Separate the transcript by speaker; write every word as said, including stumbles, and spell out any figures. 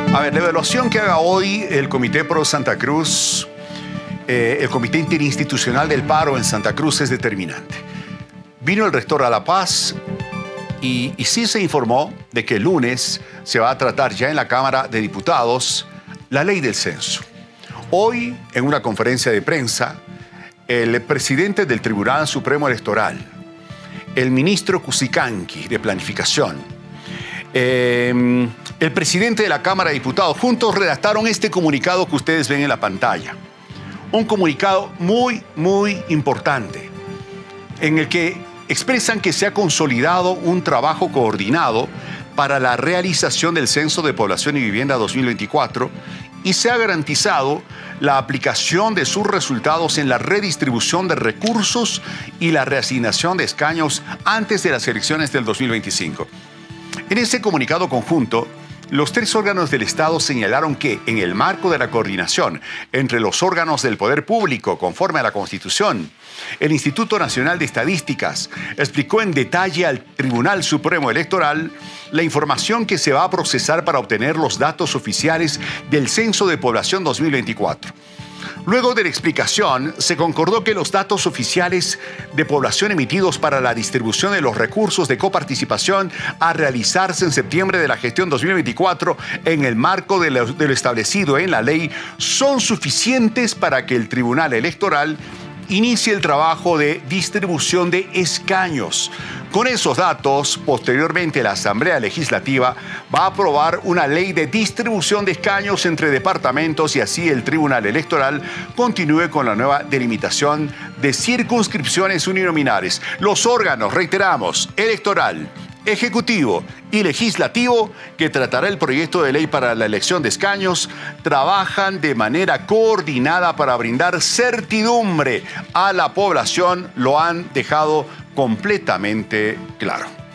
Speaker 1: A ver, la evaluación que haga hoy el Comité Pro Santa Cruz, eh, el Comité Interinstitucional del Paro en Santa Cruz, es determinante. Vino el rector a La Paz y, y sí se informó de que el lunes se va a tratar ya en la Cámara de Diputados la ley del censo. Hoy, en una conferencia de prensa, el presidente del Tribunal Supremo Electoral, el ministro Cusicanqui de Planificación, eh, el presidente de la Cámara de Diputados, juntos redactaron este comunicado que ustedes ven en la pantalla. Un comunicado muy, muy importante, en el que expresan que se ha consolidado un trabajo coordinado para la realización del Censo de Población y Vivienda dos mil veinticuatro y se ha garantizado la aplicación de sus resultados en la redistribución de recursos y la reasignación de escaños antes de las elecciones del dos mil veinticinco. En ese comunicado conjunto, los tres órganos del Estado señalaron que, en el marco de la coordinación entre los órganos del poder público conforme a la Constitución, el Instituto Nacional de Estadísticas explicó en detalle al Tribunal Supremo Electoral la información que se va a procesar para obtener los datos oficiales del Censo de Población dos mil veinticuatro. Luego de la explicación, se concordó que los datos oficiales de población emitidos para la distribución de los recursos de coparticipación a realizarse en septiembre de la gestión dos mil veinticuatro en el marco de lo, de lo establecido en la ley son suficientes para que el Tribunal Electoral inicie el trabajo de distribución de escaños. Con esos datos, posteriormente la Asamblea Legislativa va a aprobar una ley de distribución de escaños entre departamentos y así el Tribunal Electoral continúe con la nueva delimitación de circunscripciones uninominales. Los órganos, reiteramos, electoral, ejecutivo y legislativo, que tratará el proyecto de ley para la elección de escaños, trabajan de manera coordinada para brindar certidumbre a la población, lo han dejado completamente claro.